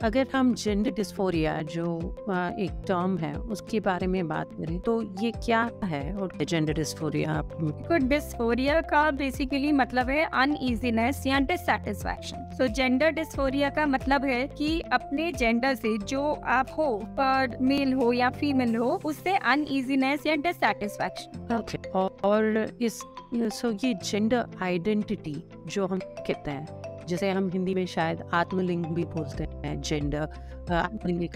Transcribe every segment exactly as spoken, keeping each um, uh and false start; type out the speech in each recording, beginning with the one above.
अगर हम gender dysphoria जो अ, एक टर्म है उसके बारे में बात करें तो ये क्या है और जेंडर डिस्फोरिया आप को डिस्फोरिया का बेसिकली मतलब है अनईजीनेस या डिससैटिस्फैक्शन। सो जेंडर डिस्फोरिया का मतलब है कि अपने जेंडर से जो आप हो, पर मेल हो या फीमेल हो, उससे अनईजीनेस या डिससैटिस्फैक्शन। ओके और इस सो ये जेंडर आइडेंटिटी जो हम कहते हैं, जैसे हम हिंदी में शायद आत्मलिंग भी बोलते हैं, जेंडर आत्मलिंग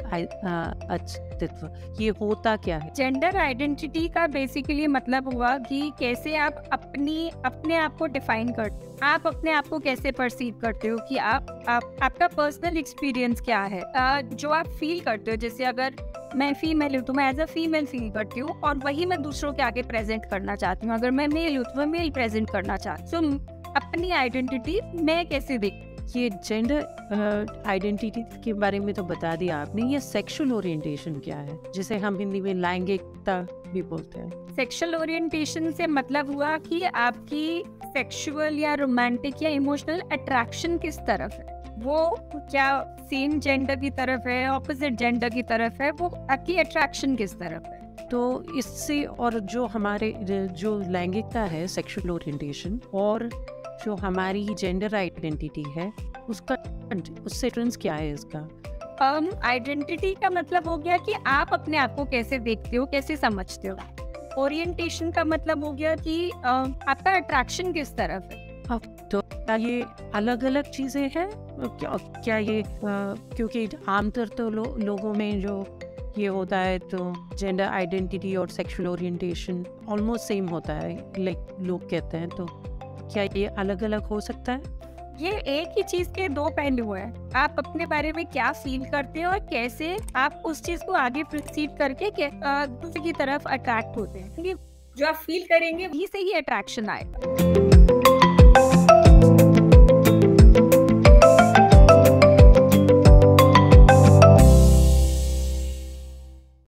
अस्तित्व, ये होता क्या है? जेंडर आइडेंटिटी का बेसिकली मतलब हुआ कि कैसे आप अपनी अपने आप को डिफाइन करते हो, आप अपने आप को कैसे परसीव करते हो, कि आप, आप आपका पर्सनल एक्सपीरियंस क्या है, आ, जो आप फील करते हो। जैसे अगर मैं फीमेल हूँ तो मैं एज अ फीमेल फील करती हूँ और वही मैं दूसरों के आगे प्रेजेंट करना चाहती हूँ। अगर मैं मेल हूँ तो मैं मेल प्रेजेंट करना चाहती हूँ। so, अपनी आइडेंटिटी मैं कैसे देखती हूँ। ये जेंडर आइडेंटिटी के बारे में तो बता दिया आपने, ये सेक्सुअल ओरिएंटेशन क्या है, जिसे हम हिंदी में लैंगिकता भी बोलते हैं? सेक्सुअल ओरिएंटेशन से मतलब हुआ कि आपकी सेक्सुअल या रोमांटिक या इमोशनल अट्रैक्शन किस तरफ है। वो क्या सेम जेंडर की तरफ है, ऑपोजिट जेंडर की तरफ है, वो आपकी अट्रैक्शन किस तरफ है। तो इससे और जो हमारे जो लैंगिकता है, सेक्सुअल ओरिएंटेशन, और जो हमारी जेंडर आइडेंटिटी है, उसका उससे डिफरेंस क्या है इसका? आइडेंटिटी um, का मतलब हो गया कि आप अपने आप को कैसे देखते हो, कैसे समझते हो। ओरिएंटेशन का मतलब हो गया कि uh, आपका अट्रैक्शन किस तरफ है। तो क्या ये अलग अलग चीजें हैं? क्या, क्या ये आ, क्योंकि आमतौर तो लो, लोगों में जो ये होता है तो जेंडर आइडेंटिटी और सेक्सुअल ओरिएंटेशन ऑलमोस्ट सेम होता है, लाइक लोग कहते हैं, तो क्या ये अलग अलग हो सकता है? ये एक ही चीज के दो पहलू हैं। आप अपने बारे में क्या फील करते हो और कैसे आप उस चीज को आगे प्रोसीड करके दूसरे की तरफ अट्रैक्ट होते हैं। जो आप फील करेंगे वहीं से ही अट्रैक्शन आएगा।